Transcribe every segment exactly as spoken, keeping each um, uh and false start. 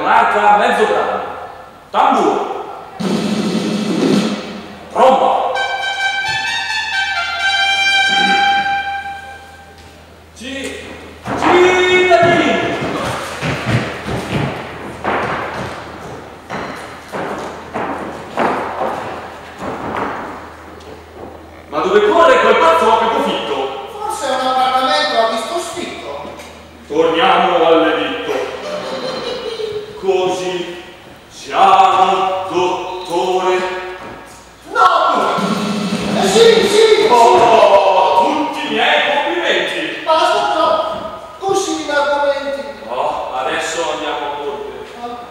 monarca mezzo grado. Tamburo. Tromba. Ci... cittadini. Ma dove corre quel pazzo a capofitto? Forse è un appartamento a visto sfitto. Torniamo all'editto. Così siamo, dottore. No! Eh sì, sì! Oh, tutti i miei complimenti. Basta, no! Uscimi da argomenti. Oh, adesso andiamo a corte.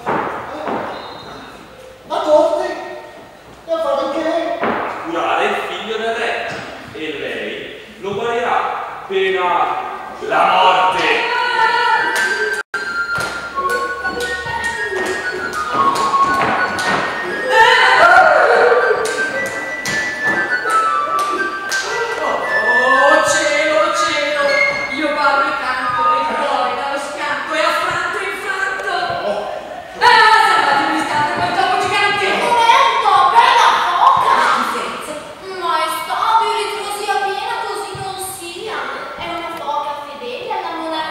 A corte? E a fare che? A curare il figlio del re. E lei lo guarirà pena la morte. È una foca fedele alla monarchia.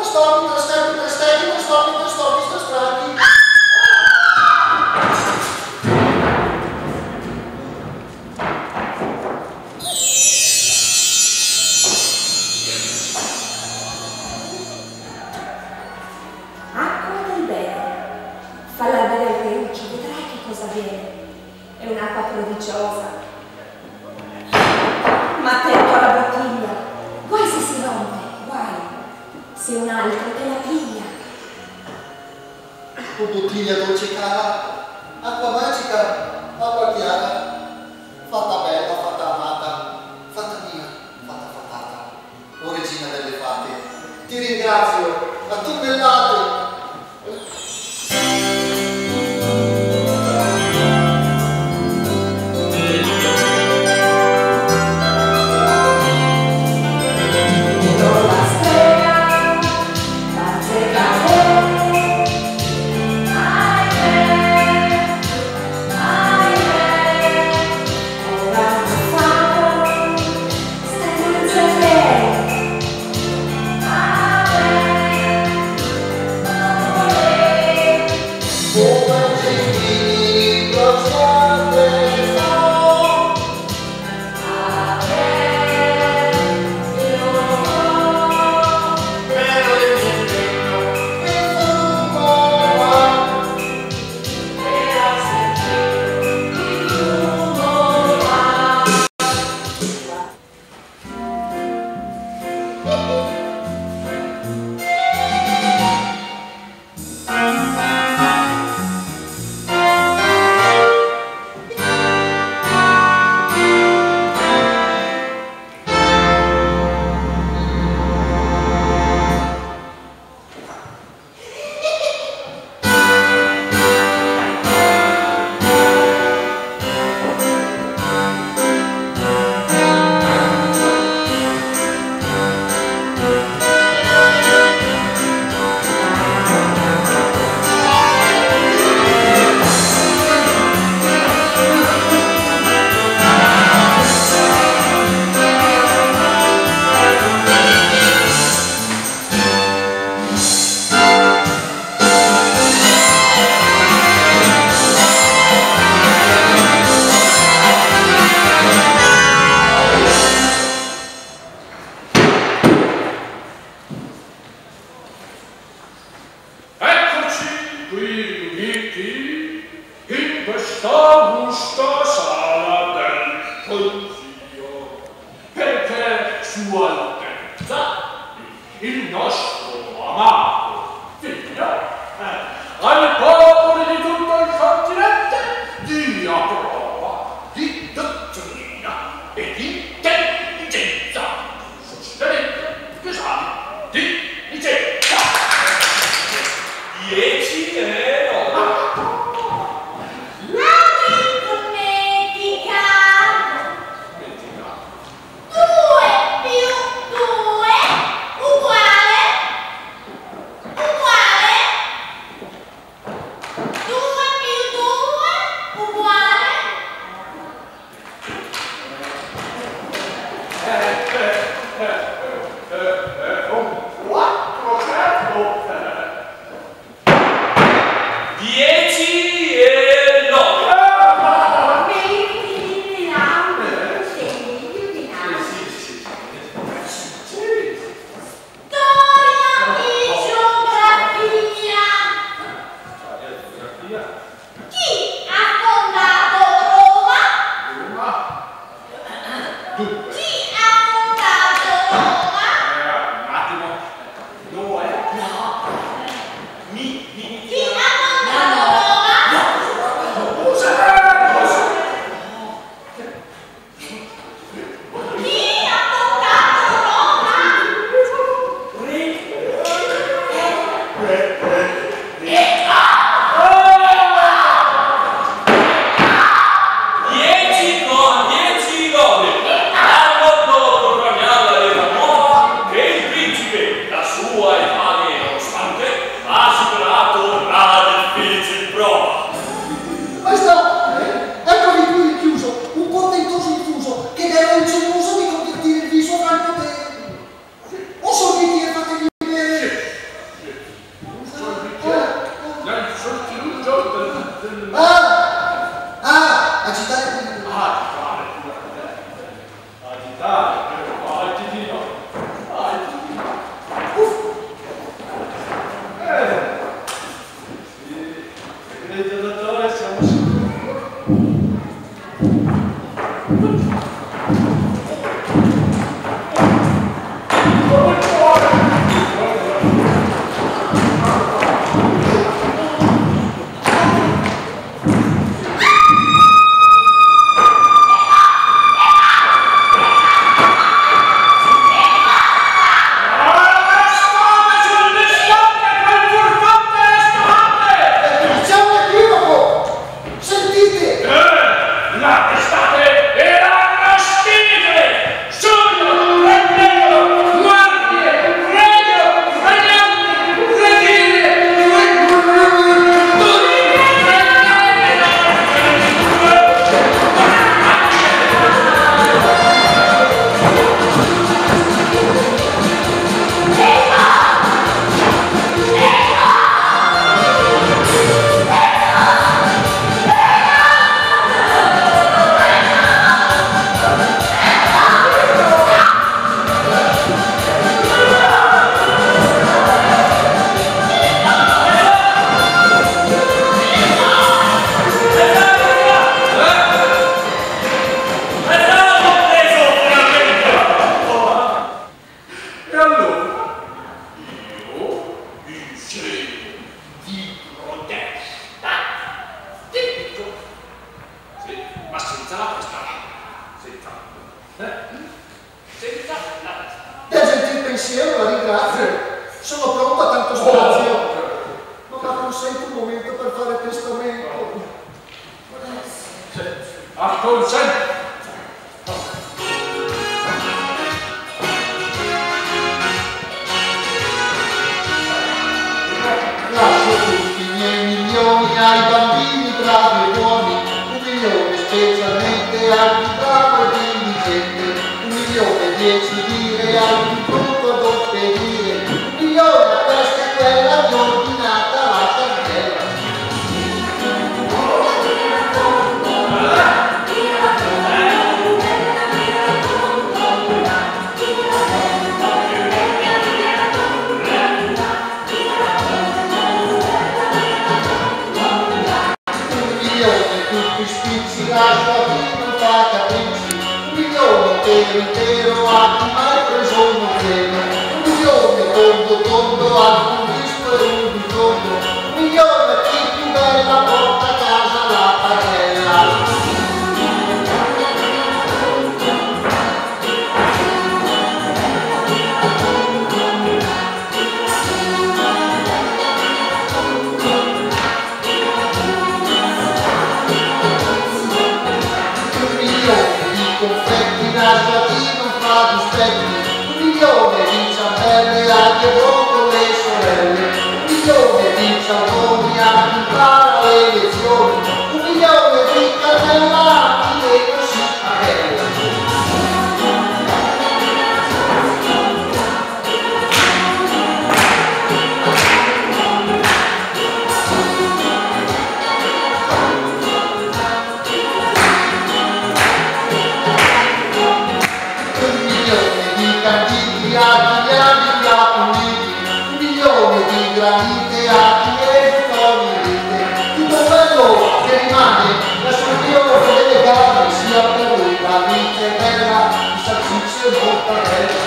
stoppi, trastecchi, trastecchi, trastoppi, trastoppi, strastrati. Acqua del bene. Falla bere al reuccio, vedrai che cosa viene. È un'acqua prodigiosa. Ma attento alla bottiglia. Guai se si rompe, guai. Se un altro te la piglia. Oh bottiglia dolce cara, acqua magica, acqua chiara, fatta bella, fatta amata, fatta mia, fatta fatata. O regina delle fate, ti ringrazio a tonnellate. Dieci e nove. Lati con me. Strazio, ma mi consente un momento per fare testamento? Acconsente. Lascio tutti i miei milioni ai bambini bravi e buoni, un milione specialmente al più bravo e diligente, un milione dieci lire al più brutto ad obbedire, un milione a questa e quella di ordinata la candela. Lascio a chi non fa capricci, un milione intero intero a chi mai preso un treno, un milione tondo tondo a un disco e un bitondo, un milione a chi più bella porta a casa la pagella. Lascio a chi non fa dispetti, un milione di ciambelle a chi con le sorelle, un milione di ciamboni a chi impara le lezioni, un milione di cannella a chi le non si pagella. Granite a chi è fuori, tutto quello che rimane la superiore delle gambe sia per lui la vita è bella, il salsiccio e mortadella.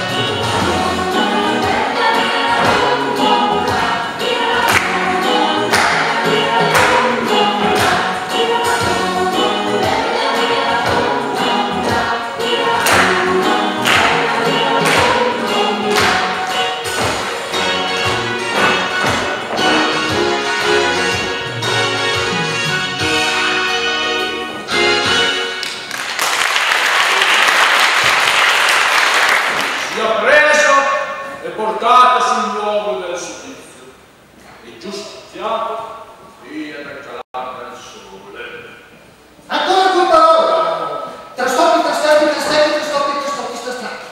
Portato sul luogo del supplizio e giustiziato via per calare il sole. Ancora due parole! Trastocchi, trastecchi, trastecchi, trastocchi, trastocchi, trastecchi.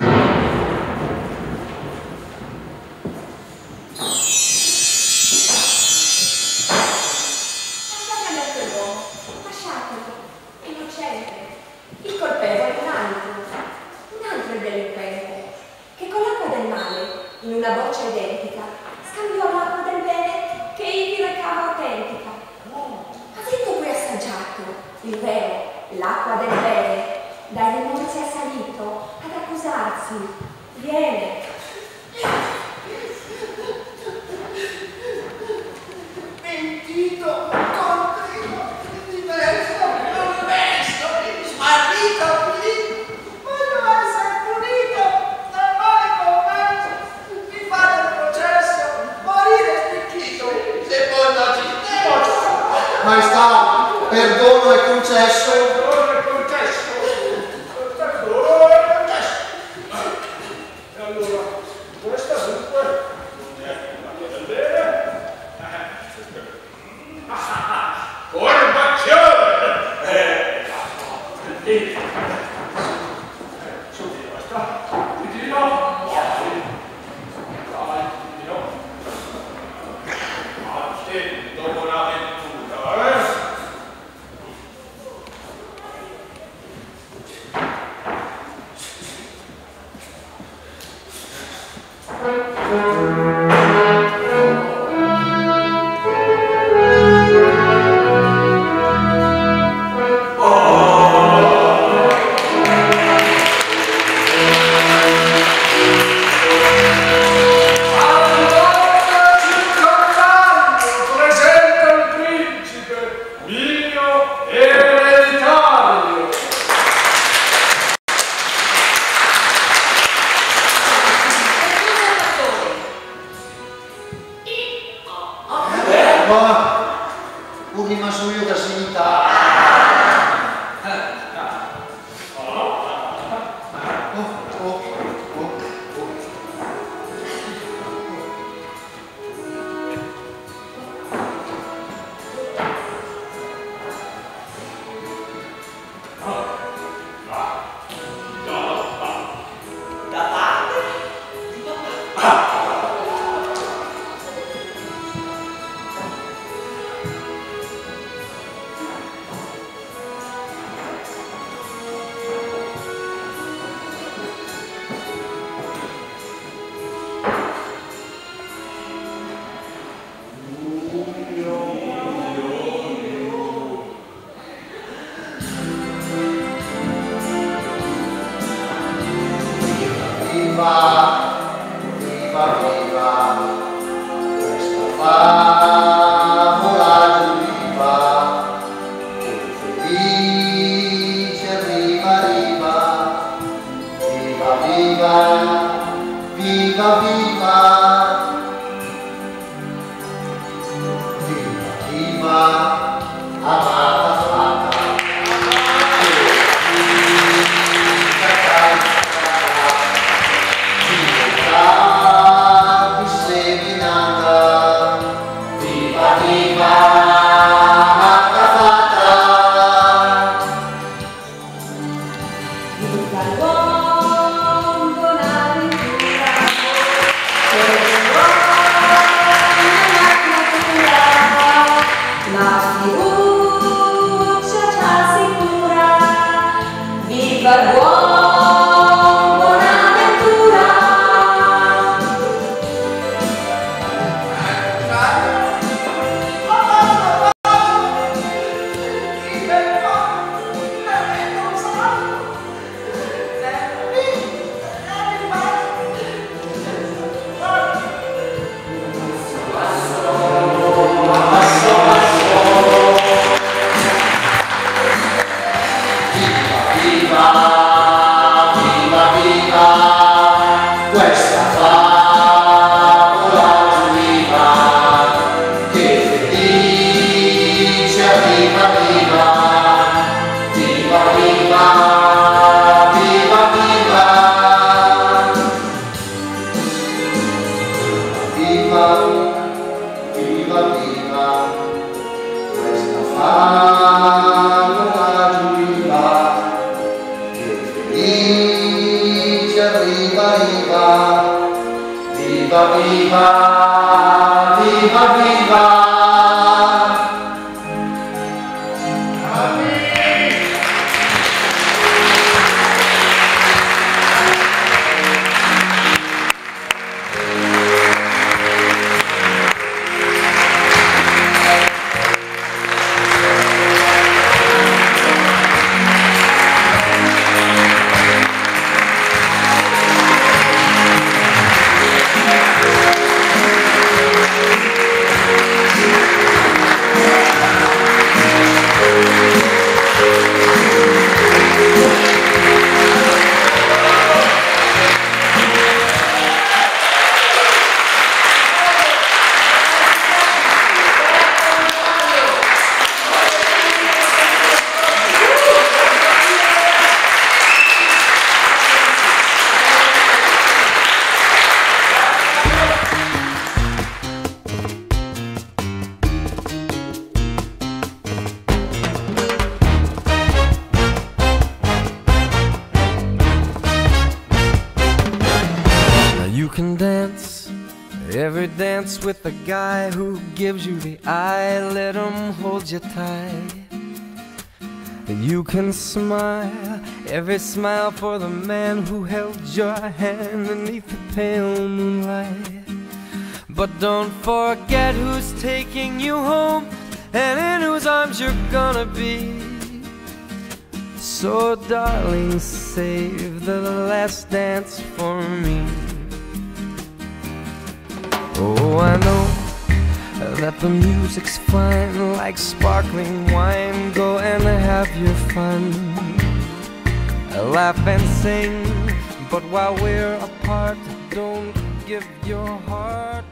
Lasciate andare quell'uomo, lasciatelo, è innocente. Il colpevole è un altro, un altro è delinquente, che con l'acqua del male, in una boccia identica, scambiò l'acqua del bene che ivi recava autentica. Avendo poi assaggiato il vero, l'acqua del bene, dai rimorsi assalito ad accusarsi, viene. Pentito, contrito, diverso, non messo, smarrito, voglio essere punito dal male commesso, mi fate il processo, morire stecchito, se poi non ci stesso. Maestà, perdono è concesso. Perdono è concesso. Perdono è concesso. E allora, questa dunque non è l'acqua del bene. Formazione! Eh, e subito basta. Ritiro. Dai, ritiro. Ma dopo un'avventura, eh? ma sono io che sinità. Viva, viva, viva, questa favola giudiva, felice arriva, arriva, viva, viva, viva, viva, viva, viva, amata fata. Viva, viva, viva, viva. You can dance every dance with the guy who gives you the eye. Let him hold you tight. And you can smile every smile for the man who held your hand beneath the pale moonlight. But don't forget who's taking you home and in whose arms you're gonna be. So darling, save the last dance for me. Oh, I know that the music's fine, like sparkling wine. Go and have your fun, laugh and sing. But while we're apart, don't give your heart